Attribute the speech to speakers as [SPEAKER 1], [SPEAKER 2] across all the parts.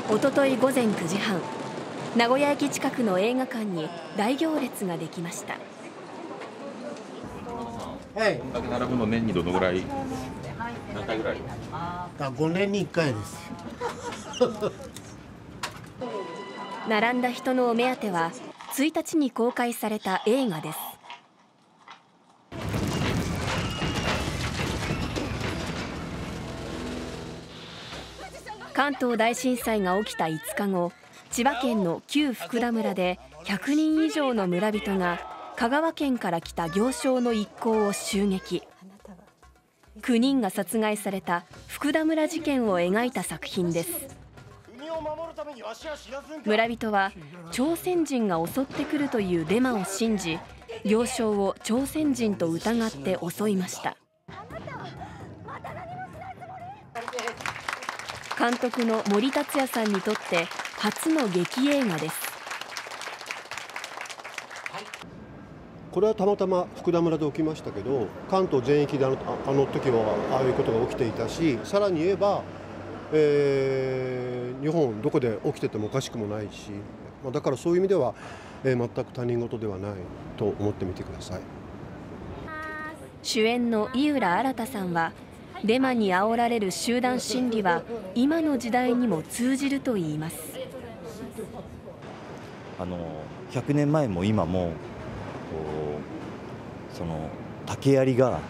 [SPEAKER 1] おととい午前9時半、名古屋駅近くの映画館に大行列ができました。
[SPEAKER 2] はい。こんだけ並ぶの年にどのぐらい？何回ぐらい
[SPEAKER 3] ？5年に1回です。
[SPEAKER 1] 並んだ人のお目当ては1日に公開された映画です。関東大震災が起きた5日後、千葉県の旧福田村で100人以上の村人が香川県から来た行商の一行を襲撃。9人が殺害された福田村事件を描いた作品です。村人は朝鮮人が襲ってくるというデマを信じ、行商を朝鮮人と疑って襲いました。監督の森達也さんにとって初の劇映画です。
[SPEAKER 4] これはたまたま福田村で起きましたけど、関東全域であの時はああいうことが起きていたし、さらに言えば、日本どこで起きててもおかしくもないし、だからそういう意味では、全く他人事ではないと思ってみてください。
[SPEAKER 1] 主演の井浦新さんは、デマに煽られる集団心理は今の時代にも通じると言います。
[SPEAKER 5] 100年前も今もその竹槍が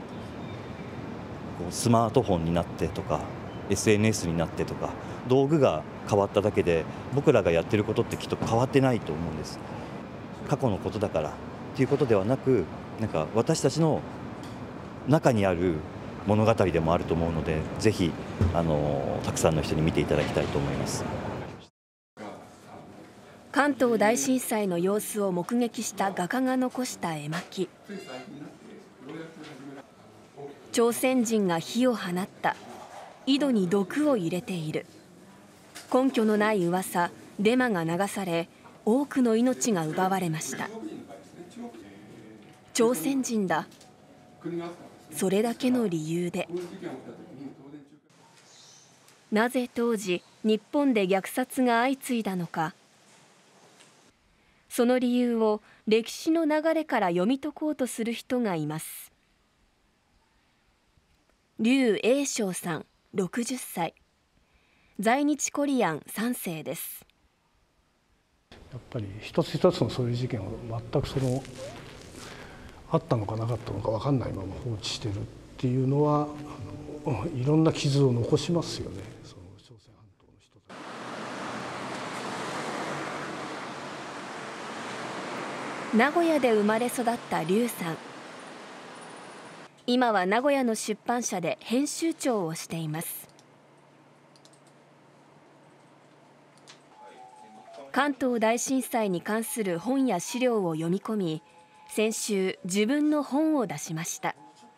[SPEAKER 5] スマートフォンになってとか SNS になってとか道具が変わっただけで僕らがやってることってきっと変わってないと思うんです。過去のことだからっていうことではなく、なんか私たちの中にある物語でもあると思うので、ぜひたくさんの人に見ていただきたいと思います。
[SPEAKER 1] 関東大震災の様子を目撃した画家が残した絵巻。朝鮮人が火を放った、井戸に毒を入れている、根拠のない噂、デマが流され、多くの命が奪われました。朝鮮人だ、それだけの理由で。なぜ当時日本で虐殺が相次いだのか。その理由を歴史の流れから読み解こうとする人がいます。劉栄章さん、60歳、在日コリアン3世です。
[SPEAKER 6] やっぱり一つ一つのそういう事件を全くあったのかなかったのか分かんないまま放置してるっていうのはいろんな傷を残しますよね。その朝鮮半島の人たち。
[SPEAKER 1] 名古屋で生まれ育った劉さん。今は名古屋の出版社で編集長をしています。関東大震災に関する本や資料を読み込み、先週自分の本を出しました。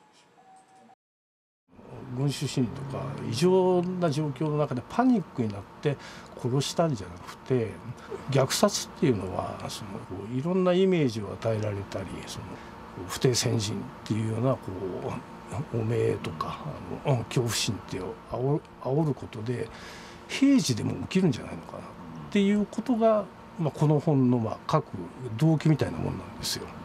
[SPEAKER 6] 群衆心理とか異常な状況の中でパニックになって殺したんじゃなくて、虐殺っていうのはいろんなイメージを与えられたり、不逞鮮人っていうような汚名とか恐怖心っていうを煽ることで平時でも起きるんじゃないのかなっていうことが、この本の書く動機みたいなもんなんですよ。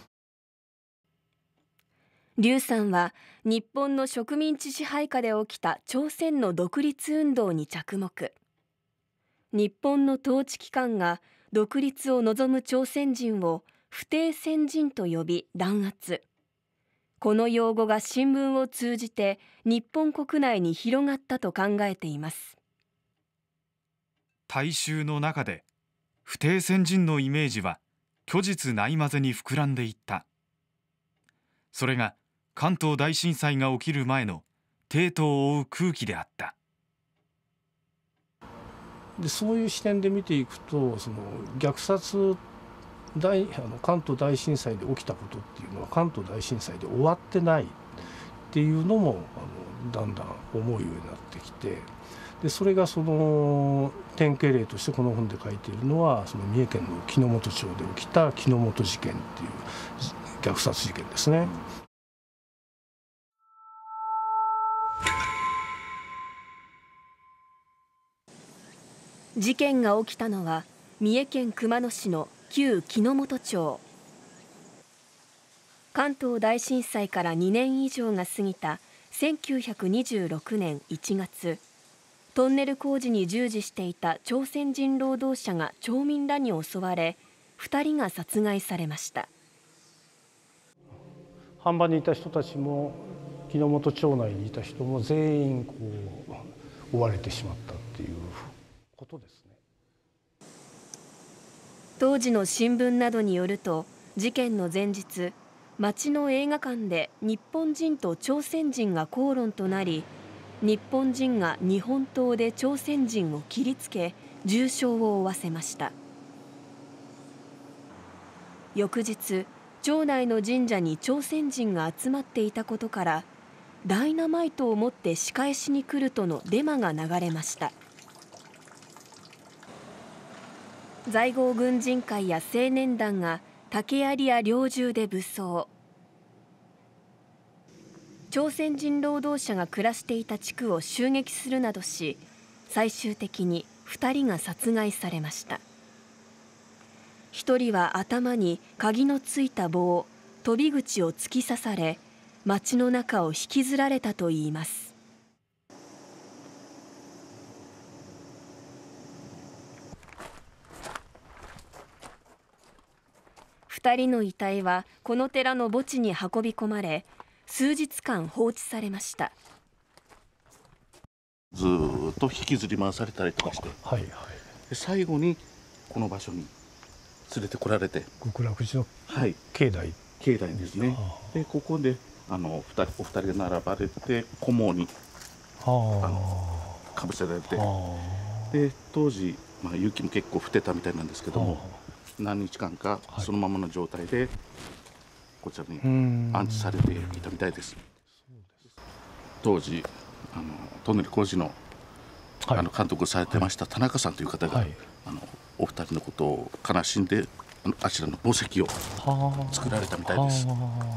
[SPEAKER 1] 劉さんは日本の植民地支配下で起きた朝鮮の独立運動に着目。日本の統治機関が独立を望む朝鮮人を不逞鮮人と呼び弾圧。この用語が新聞を通じて日本国内に広がったと考えています。
[SPEAKER 7] 大衆の中で不逞鮮人のイメージは虚実ないまぜに膨らんでいった。それが関東大震災が起きる前の帝都を覆う空気であった。
[SPEAKER 6] でそういう視点で見ていくと、虐殺関東大震災で起きたことっていうのは関東大震災で終わってないっていうのもだんだん思うようになってきて、でそれが典型例としてこの本で書いているのは三重県の木之本町で起きた木之本事件っていう虐殺事件ですね。
[SPEAKER 1] 事件が起きたのは三重県熊野市の旧木之本町。関東大震災から2年以上が過ぎた1926年1月、トンネル工事に従事していた朝鮮人労働者が町民らに襲われ、2人が殺害されました。
[SPEAKER 6] 飯場にいた人たちも木之本町内にいた人も全員追われてしまったっていうことですね。
[SPEAKER 1] 当時の新聞などによると、事件の前日、町の映画館で日本人と朝鮮人が口論となり、日本人が日本刀で朝鮮人を切りつけ重傷を負わせました。翌日、町内の神社に朝鮮人が集まっていたことから、ダイナマイトを持って仕返しに来るとのデマが流れました。在郷軍人会や青年団が竹槍や猟銃で武装。朝鮮人労働者が暮らしていた地区を襲撃するなどし、最終的に2人が殺害されました。1人は頭に鍵のついた棒、飛び口を突き刺され、町の中を引きずられたといいます。2人の遺体はこの寺の墓地に運び込まれ、数日間放置されました。
[SPEAKER 8] ずーっと引きずり回されたりとかして、
[SPEAKER 6] はいはい、
[SPEAKER 8] で最後にこの場所に連れてこられて、
[SPEAKER 6] 極楽寺の境内、
[SPEAKER 8] 境内ですね。でここでお二人が並ばれて菰にかぶせられて、で当時、雪も結構降ってたみたいなんですけども、何日間かそのままの状態でこちらに安置されていたみたいです。当時トンネル工事の監督をされてました田中さんという方が、お二人のことを悲しんであちらの墓石を作られたみたいです。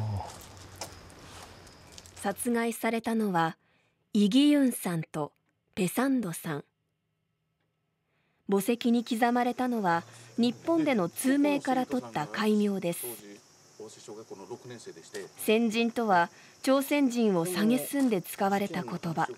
[SPEAKER 1] 殺害されたのはイ・ギユンさんとペサンドさん。墓石に刻まれたのは日本での通名から取った戒名です。先人とは朝鮮人を蔑んで使われた言葉。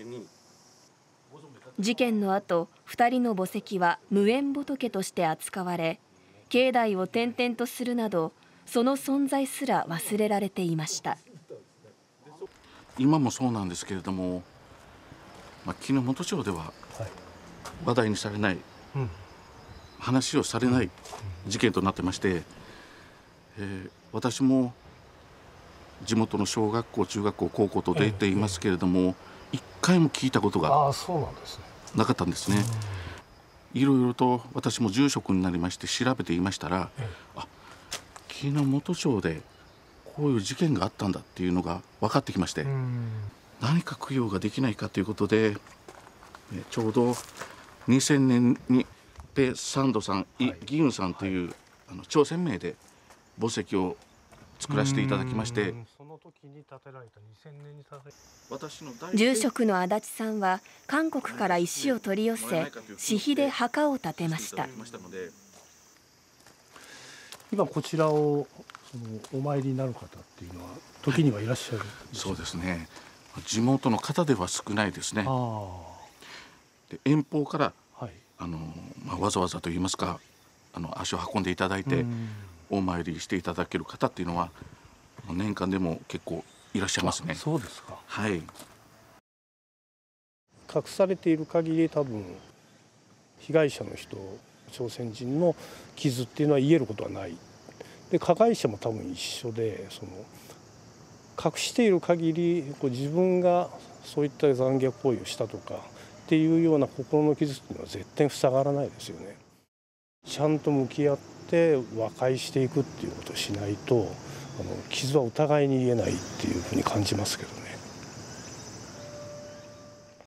[SPEAKER 1] 事件の後、2人の墓石は無縁仏として扱われ、境内を転々とするなど、その存在すら忘れられていました。
[SPEAKER 8] 今もそうなんですけれども、木之本町では話題にされない、話をされない事件となってまして、私も地元の小学校、中学校、高校と出ていますけれども、一回も聞いたことがなかったんですね。いろいろと私も住職になりまして調べていましたら、木之本町でこういう事件があったんだっていうのが分かってきまして、何か供養ができないかということで、ちょうど2000年にペ・サンドさん、イ・ギユンさんという朝鮮名で墓石を作らせていただきまして、
[SPEAKER 1] 住職の足立さんは韓国から石を取り寄せ、私費で墓を建てました。
[SPEAKER 6] 今こちらをお参りになる方っていうのは時にはいらっしゃる、
[SPEAKER 8] そうですね、地元の方では少ないですね。で遠方から、わざわざといいますか足を運んでいただいてお参りしていただける方っていうのは年間でも結構いらっしゃいますね。
[SPEAKER 6] そうですか。
[SPEAKER 8] はい。
[SPEAKER 6] 隠されている限り多分被害者の人、朝鮮人の傷っていうのは癒えることはない。で加害者も多分一緒で、隠している限り自分がそういった残虐行為をしたとかっていうような心の傷っていうのは絶対塞がらないですよね。ちゃんと向き合って和解していくっていうことをしないと、傷はお互いに癒えないっていうふうに感じますけどね。